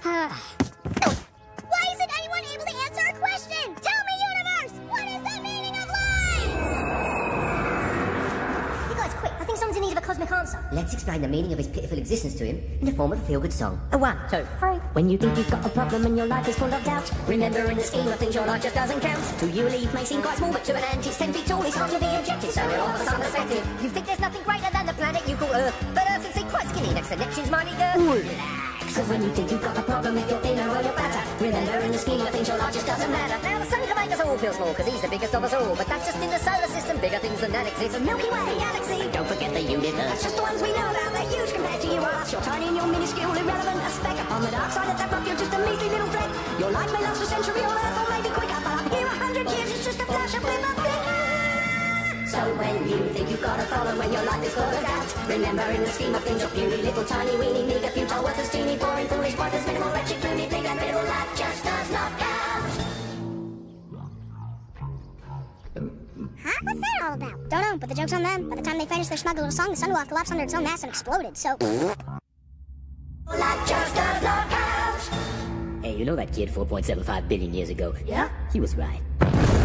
Why isn't anyone able to answer a question? Tell me, universe! What is the meaning of life? You guys, quick. I think someone's in need of a cosmic answer. Let's explain the meaning of his pitiful existence to him in the form of a feel-good song. A 1, 2, 3. When you think you've got a problem and your life is full of doubt, remember in the scheme of things your life just doesn't count. To you a leaf may seem quite small, but to an ant it's 10 feet tall. It's hard to be objective, so it offers some perspective. You think there's nothing greater than the planet you call Earth, but Earth can seem quite skinny next to Neptune's mighty girth. Relax, cause when you think you've got a problem, if you're thinner or you're fatter, remember in the scheme of things your life just doesn't matter. Now the sun can make us all feel small, cause he's the biggest of us all, but that's just in the solar system. Bigger things than that exist. The Milky Way galaxy, don't forget the universe. That's just the ones we know about. They're huge compared to you or us. You're tiny and you're minuscule, irrelevant, a speck. On the dark side of that rock, you're just a measly little thread. Your life may last a century on Earth, or maybe quicker, but up here 100 years is just a flash of blip of flicker. So when you think you've got a problem, when your life is full of doubt, remember in the scheme of things you're puny, little, tiny, weeny, meager, futile, worthless, teeny, boring, foolish, pointless, minimal, wretched, gloomy, big and little. Life just does not count. Huh? What's that all about? Don't know, but the joke's on them. By the time they finish their smug little song, the sun will have collapsed under its own mass and exploded, so... Life just does not count. Hey, you know that kid 4.75 billion years ago? Yeah? He was right.